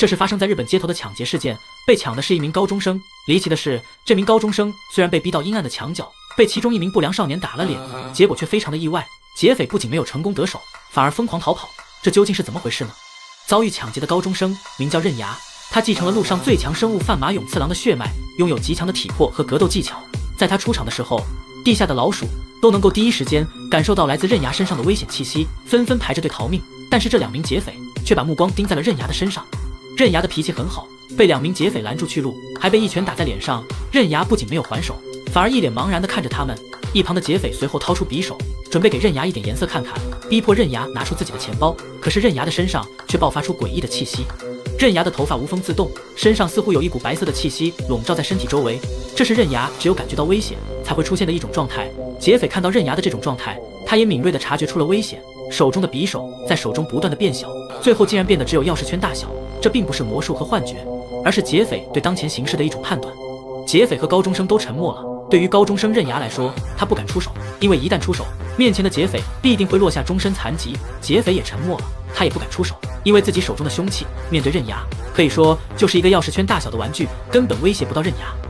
这是发生在日本街头的抢劫事件，被抢的是一名高中生。离奇的是，这名高中生虽然被逼到阴暗的墙角，被其中一名不良少年打了脸，结果却非常的意外，劫匪不仅没有成功得手，反而疯狂逃跑。这究竟是怎么回事呢？遭遇抢劫的高中生名叫刃牙，他继承了陆上最强生物范马永次郎的血脉，拥有极强的体魄和格斗技巧。在他出场的时候，地下的老鼠都能够第一时间感受到来自刃牙身上的危险气息，纷纷排着队逃命。但是这2名劫匪却把目光盯在了刃牙的身上。刃牙的脾气很好，被2名劫匪拦住去路，还被一拳打在脸上。刃牙不仅没有还手，反而一脸茫然地看着他们。一旁的劫匪随后掏出匕首，准备给刃牙一点颜色看看，逼迫刃牙拿出自己的钱包。可是刃牙的身上却爆发出诡异的气息。刃牙的头发无风自动，身上似乎有一股白色的气息笼罩在身体周围，这是刃牙只有感觉到危险才会出现的一种状态。劫匪看到刃牙的这种状态，他也敏锐地察觉出了危险，手中的匕首在手中不断地变小，最后竟然变得只有钥匙圈大小。这并不是魔术和幻觉，而是劫匪对当前形势的一种判断。劫匪和高中生都沉默了。对于高中生刃牙来说，他不敢出手，因为一旦出手，面前的劫匪必定会落下终身残疾。劫匪也沉默了，他也不敢出手，因为自己手中的凶器面对刃牙，可以说就是一个钥匙圈大小的玩具，根本威胁不到刃牙。